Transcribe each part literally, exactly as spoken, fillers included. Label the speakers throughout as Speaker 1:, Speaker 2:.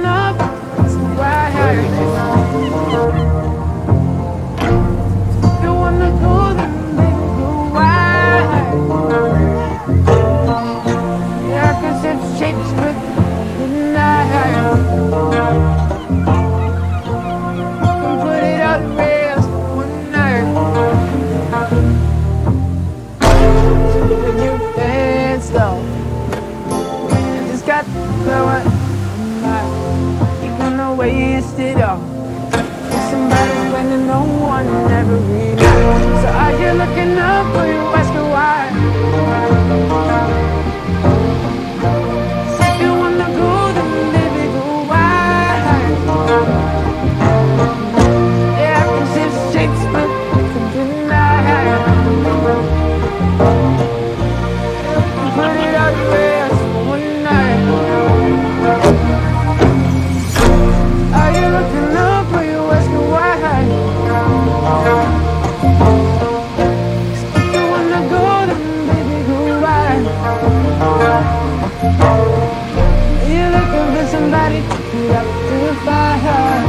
Speaker 1: looking up, it's why you wanna go, then baby, go wide. Yeah, I can see the shapes, but midnight. Can put it out to rest one night. When you dance slow, I just got the one. You're gonna waste it all. Somebody spending no one ever read. So are you looking up or you asking why? So if you wanna go, then baby, go wide. Yeah, I can see the shapes, but I can deny. Put it out the rest for one night. Are you looking up or you asking why? If you wanna go, then baby, go wide. Are you looking for somebody to put up to the fire?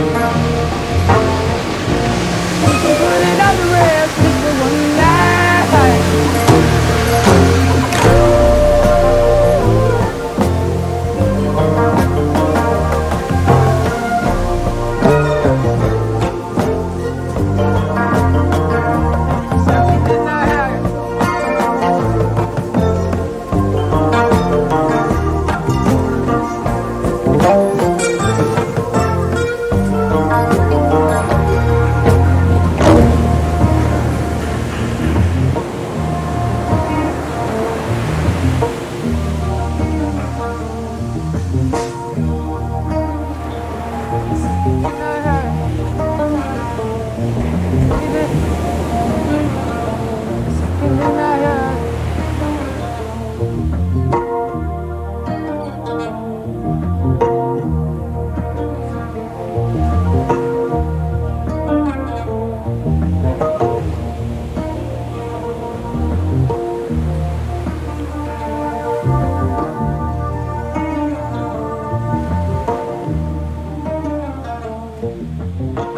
Speaker 1: You can put it on the rest just for one night.
Speaker 2: Thank you.